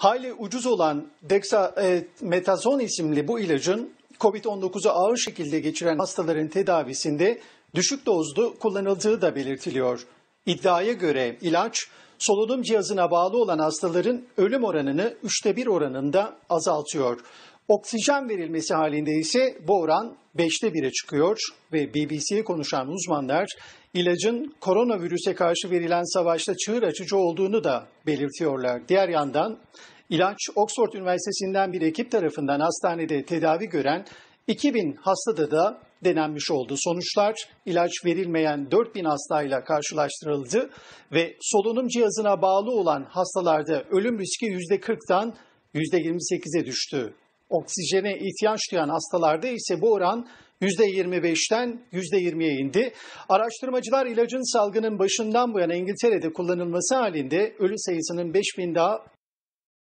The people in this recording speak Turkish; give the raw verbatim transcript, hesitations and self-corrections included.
Hayli ucuz olan dexamethasone isimli bu ilacın kovid on dokuzu ağır şekilde geçiren hastaların tedavisinde düşük dozlu kullanıldığı da belirtiliyor. İddiaya göre ilaç solunum cihazına bağlı olan hastaların ölüm oranını üçte bir oranında azaltıyor. Oksijen verilmesi halinde ise bu oran beşte bire çıkıyor ve B B C'ye konuşan uzmanlar ilacın koronavirüse karşı verilen savaşta çığır açıcı olduğunu da belirtiyorlar. Diğer yandan ilaç Oxford Üniversitesi'nden bir ekip tarafından hastanede tedavi gören iki bin hastada da denenmiş oldu. Sonuçlar ilaç verilmeyen dört bin hastayla karşılaştırıldı ve solunum cihazına bağlı olan hastalarda ölüm riski yüzde kırktan yüzde yirmi sekize düştü. Oksijene ihtiyaç duyan hastalarda ise bu oran yüzde yirmi beşten yüzde yirmiye indi. Araştırmacılar ilacın salgının başından bu yana İngiltere'de kullanılması halinde ölü sayısının beş bin daha